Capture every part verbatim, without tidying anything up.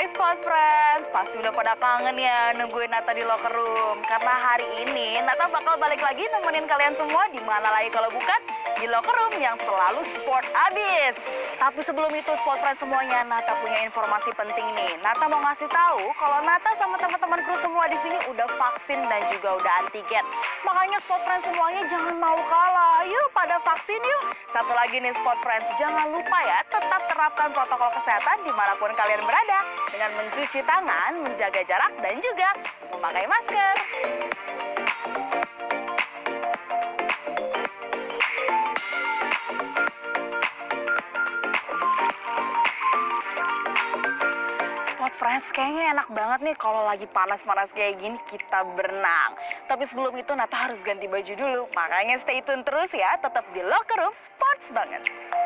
Sport Friends, pasti udah pada kangen ya nungguin Nata di locker room. Karena hari ini Nata bakal balik lagi nemenin kalian semua di mana lagi kalau bukan di locker room yang selalu sport abis. Tapi sebelum itu Sport Friends semuanya, Nata punya informasi penting nih. Nata mau ngasih tahu kalau Nata sama teman-teman kru semua di sini udah vaksin dan juga udah antigen. Makanya Sport Friends semuanya jangan mau kalah. Yuk pada vaksin yuk. Satu lagi nih Sport Friends, jangan lupa ya tetap terapkan protokol kesehatan dimanapun kalian berada dengan mencuci tangan, menjaga jarak, dan juga memakai masker. Sport Friends, kayaknya enak banget nih kalau lagi panas-panas kayak gini kita berenang. Tapi sebelum itu Nata harus ganti baju dulu, makanya stay tune terus ya, tetap di locker room sports banget.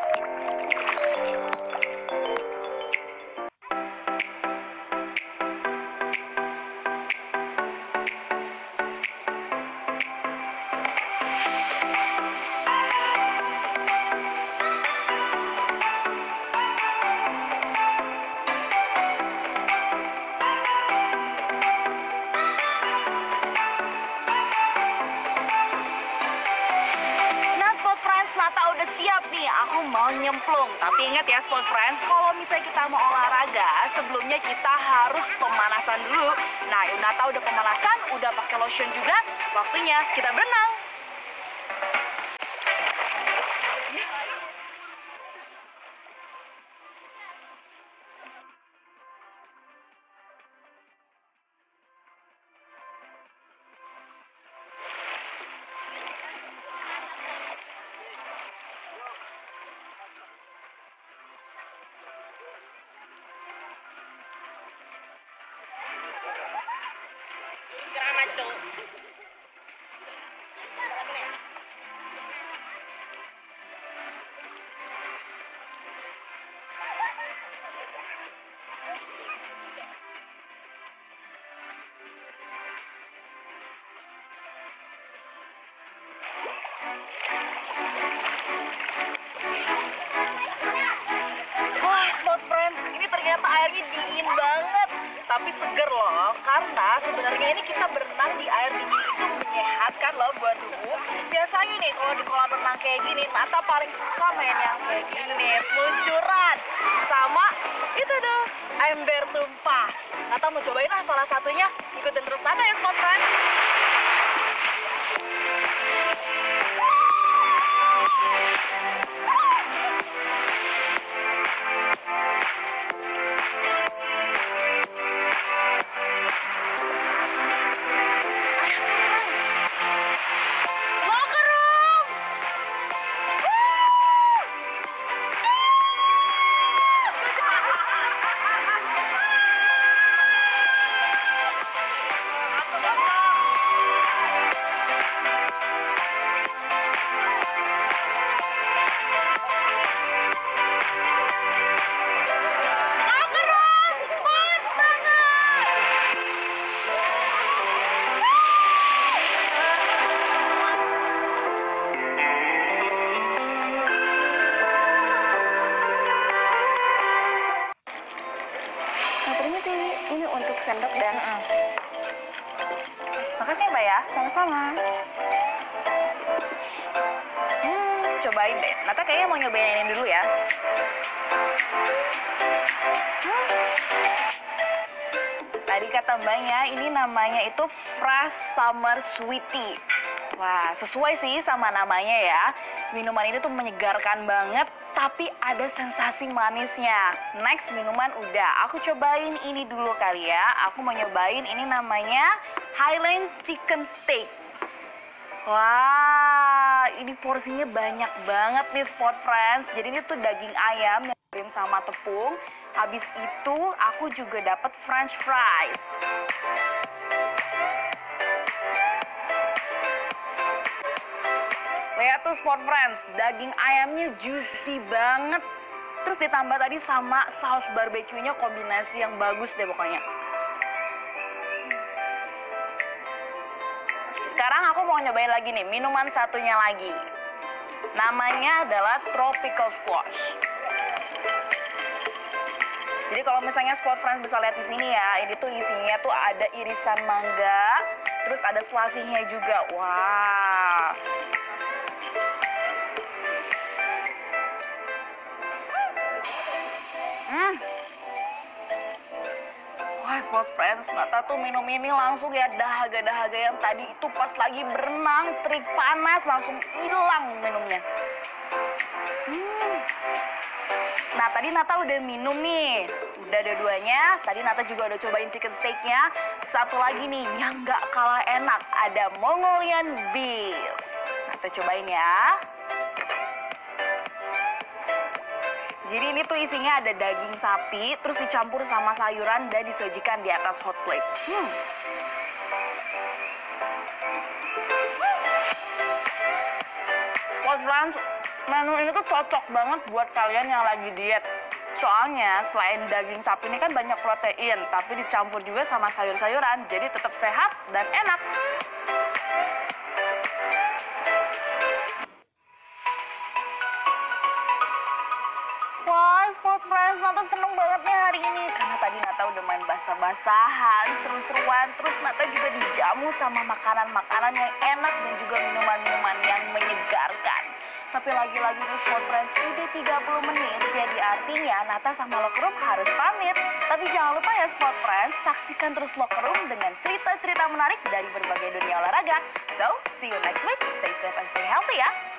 Nata udah siap nih, aku mau nyemplung. Tapi ingat ya Sport Friends, kalau misalnya kita mau olahraga, sebelumnya kita harus pemanasan dulu. Nah, Nata udah pemanasan, udah pakai lotion juga, waktunya kita berenang. Wah, Sport Friends, ini ternyata airnya dingin banget. Tapi seger loh, karena sebenarnya ini kita berenang di air dingin itu menyehatkan loh buat tubuh. Biasanya nih kalau di kolam renang kayak gini, Nata paling suka main yang kayak gini nih, seluncuran. Sama itu tuh, ember tumpah. Nata mau cobain lah salah satunya, ikutin terus Nata ya Sport Friends. Ini untuk sendok dan uh. Makasih ya Mbak ya, sama-sama. Hmm, cobain deh. Nata kayaknya mau nyobain ini dulu ya. Hmm. Tadi kata Mbaknya, ini namanya itu Fresh Summer Sweetie. Wah, sesuai sih sama namanya ya. Minuman ini tuh menyegarkan banget, tapi ada sensasi manisnya. Next, minuman udah. Aku cobain ini dulu kali ya. Aku mau nyobain ini namanya Highland Chicken Steak. Wah, ini porsinya banyak banget nih Sport Friends. Jadi ini tuh daging ayam yang dikirim sama tepung. Habis itu aku juga dapat French fries. Lihat tuh Sport Friends, daging ayamnya juicy banget. Terus ditambah tadi sama saus barbeque-nya, kombinasi yang bagus deh pokoknya. Sekarang aku mau nyobain lagi nih, minuman satunya lagi. Namanya adalah Tropical Squash. Jadi kalau misalnya Sport Friends bisa lihat di sini ya, ini tuh isinya tuh ada irisan mangga, terus ada selasihnya juga. Wah. Hmm. Wah, Sport Friends, Nata tuh minum ini langsung ya dahaga-dahaga yang tadi itu pas lagi berenang, terik panas, langsung hilang minumnya. Hmm. Nah, tadi Nata udah minum nih, udah ada duanya. Tadi Nata juga udah cobain chicken steaknya. Satu lagi nih, yang nggak kalah enak, ada Mongolian beef. Nata cobain ya. Jadi ini tuh isinya ada daging sapi, terus dicampur sama sayuran dan disajikan di atas hot plate. Hmm. Sport Friends, menu ini tuh cocok banget buat kalian yang lagi diet. Soalnya selain daging sapi ini kan banyak protein, tapi dicampur juga sama sayur-sayuran, jadi tetap sehat dan enak. Wah, Sport Friends, Nata seneng banget nih hari ini. Karena tadi Nata udah main basah-basahan, seru-seruan. Terus Nata juga dijamu sama makanan-makanan yang enak dan juga minuman-minuman yang menyegarkan. Tapi lagi-lagi nih Sport Friends, udah tiga puluh menit. Jadi artinya Nata sama Locker Room harus pamit. Tapi jangan lupa ya Sport Friends, saksikan terus Locker Room dengan cerita-cerita menarik dari berbagai dunia olahraga. So, see you next week. Stay safe and stay healthy ya.